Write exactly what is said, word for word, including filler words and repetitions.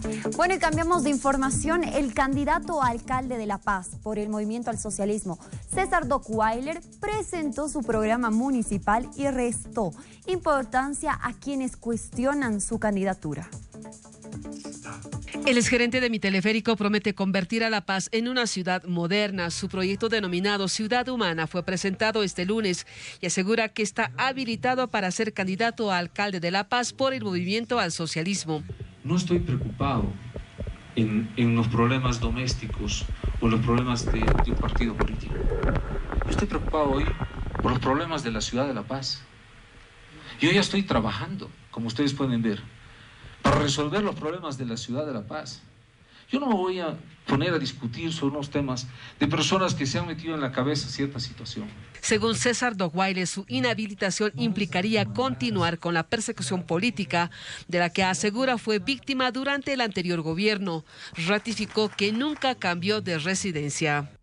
Bueno, y cambiamos de información. El candidato a alcalde de La Paz por el Movimiento al Socialismo, César Dockweiler, presentó su programa municipal y restó importancia a quienes cuestionan su candidatura. El exgerente de Miteleférico promete convertir a La Paz en una ciudad moderna. Su proyecto denominado Ciudad Humana fue presentado este lunes y asegura que está habilitado para ser candidato a alcalde de La Paz por el Movimiento al Socialismo. No estoy preocupado en, en los problemas domésticos o los problemas de, de un partido político. Yo estoy preocupado hoy por los problemas de la ciudad de La Paz. Yo ya estoy trabajando, como ustedes pueden ver, para resolver los problemas de la ciudad de La Paz. Yo no me voy a poner a discutir sobre unos temas de personas que se han metido en la cabeza cierta situación. Según César Dockweiler, su inhabilitación implicaría continuar con la persecución política de la que asegura fue víctima durante el anterior gobierno. Ratificó que nunca cambió de residencia.